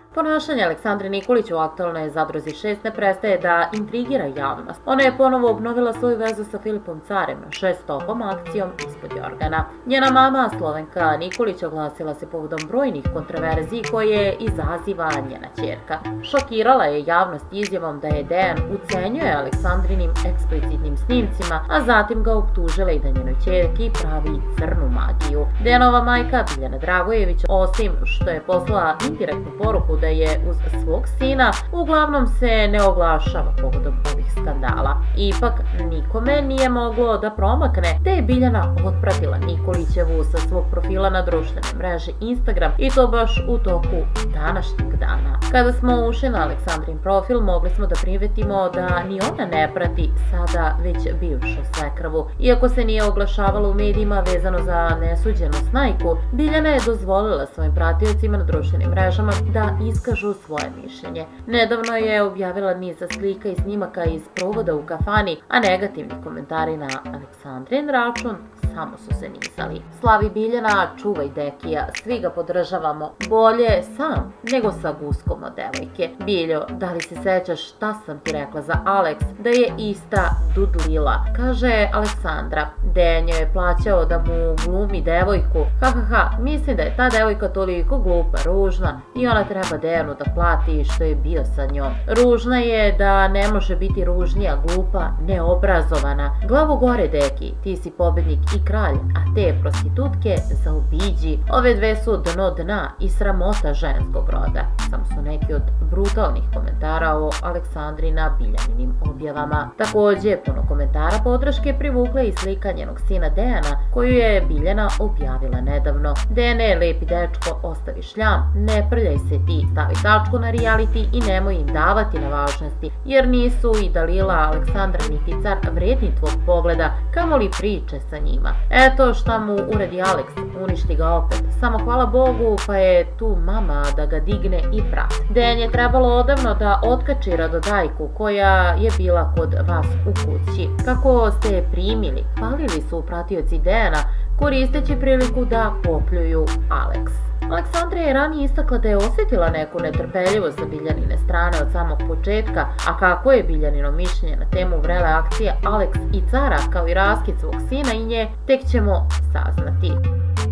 Ponašanje Aleksandre Nikolić u aktualnoj Zadruzi 6 ne prestaje da intrigira javnost. Ona je ponovo obnovila svoju vezu sa Filipom Carem 6 stopom akcijom ispod jorgana. Njena mama, Slovenka Nikolić, oglasila se povodom brojnih kontroverziji koje izaziva njena ćerka. Šokirala je javnost izjavom da je Dejan ucenjuje Aleksandrinim eksplicitnim snimcima, a zatim ga optužila i da njenoj ćerki pravi crnu magiju. Dejanova majka, Biljana Dragojević, osim što je poslala indirektnu poruku da je uz svog sina, uglavnom se ne oglašava povodom ovih skandala. Ipak, nikome nije moglo da promakne da je Biljana otpratila Nikolićevu sa svog profila na društvenoj mreži Instagram, i to baš u toku današnjeg dana. Kada smo ušli na Aleksandrin profil, mogli smo da primetimo da ni ona ne prati sada već bivšu svekrvu. Iako se nije oglašavala u medijima vezano za nesuđenu snajku, Biljana je dozvolila svojim pratiocima na društvenim mrežama da iskažu svoje mišljenje. Nedavno je objavila niz slika i snimaka iz provoda u kafani, a negativni komentari na Aleksandrin račun samo su se nizali. Slavi Biljana, čuvaj Dekija, svi ga podržavamo. Bolje sam nego sa guskom od devojke. Biljo, da li se sećaš šta sam ti rekla za Aleks, da je ista dudlila, kaže Aleksandra. Dejan je plaćao da mu glumi devojku. Mislim da je ta devojka toliko glupa, ružna i ona treba Dejanu da plati što je bio sa njom. Ružna je da ne može biti ružnija, glupa, neobrazovana. Glavu gore, Deki, ti si pobednik i kralj, a te prostitutke zaobiđi. Ove dve su dno dna i sramota ženskog roda. Samo su neki od brutalnih komentara o Aleksandrina Biljaninim objavama. Takođe, puno komentara podrške privukla i slika njenog sina Dejana, koju je Biljana objavila nedavno. Dejane, lepi dečko, ostavi šljam, ne prljaj se ti, stavi tačku na reality i nemoj im davati na važnosti, jer nisu i Dalila, Aleksandra niti Car vredni tvog pogleda, kamoli priče sa njima. Eto šta mu uredi Aleks, uništi ga opet. Samo hvala Bogu pa je tu mama da ga digne i prati. Dejan je trebalo odavno da otkači Radodajku koja je bila kod vas u kući. Kako ste je primili? Palili su pratioci Dejana koristeći priliku da popljuju Aleks. Aleksandra je ranije istakla da je osjetila neku netrpeljivost sa Biljanine strane od samog početka, a kako je Biljanino mišljenje na temu vrele akcije Aleks i Cara kao i raskid svog sina i nje, tek ćemo saznati.